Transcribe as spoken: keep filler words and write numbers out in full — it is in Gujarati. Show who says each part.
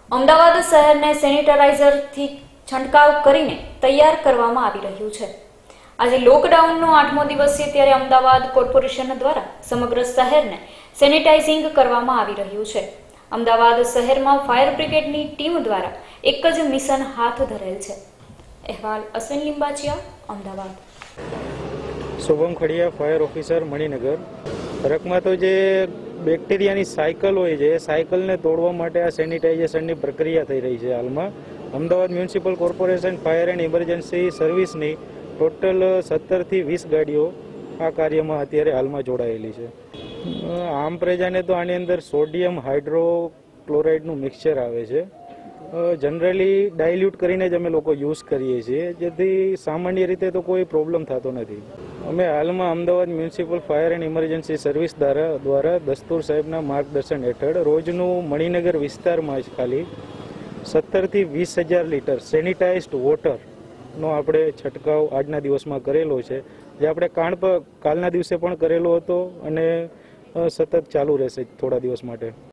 Speaker 1: અમદાવાદ શહેરને સેનિટાઈઝરથી છંટકાવ કરીને તૈયાર કરવામાં આવી રહ્યું છે। આજે લોકડાઉનનો આઠમો દિવસ છે ત્યારે અમદાવાદ કોર્પોરેશન દ્વારા સમગ્ર શહેરને સેનિટાઇઝિંગ કરવામાં આવી રહ્યું છે। અમદાવાદ શહેરમાં ફાયર બ્રિગેડની ટીમ દ્વારા એક જ મિશન હાથ ધરેલ છે। અહેવાલ અશ્વિન લિંબાચિયા, અમદાવાદ।
Speaker 2: Shubham Khadiya, fire officer, Maninagar. ફરકમાં તો જે બેક્ટેરિયાની સાયકલ હોય છે એ સાયકલને તોડવા માટે આ સેનિટાઇઝેશનની પ્રક્રિયા થઈ રહી છે। હાલમાં Ahmedabad municipal corporation fire and emergency સર્વિસની ટોટલ સત્તરથી વીસ ગાડીઓ આ કાર્યમાં અત્યારે હાલમાં જોડાયેલી છે। આમ પ્રજાને તો આની અંદર સોડિયમ હાઇડ્રોક્લોરાઇડનું મિક્સચર આવે છે, જનરલી ડાયલ્યુટ કરીને જ અમે લોકો યુઝ કરીએ છીએ, જેથી સામાન્ય રીતે તો કોઈ પ્રોબ્લેમ થતો નથી। અમે હાલમાં Ahmedabad municipal fire and emergency service દ્વારા દ્વારા દસ્તુર સાહેબના માર્ગદર્શન હેઠળ રોજનું મણિનગર વિસ્તારમાં જ ખાલી સત્તરથી વીસ હજાર લીટર સેનિટાઇઝ્ડ વોટરનો આપણે છંટકાવ આજના દિવસમાં કરેલો છે, જે આપણે કાણ પર કાલના દિવસે પણ કરેલો હતો અને સતત ચાલુ રહેશે થોડા દિવસ માટે।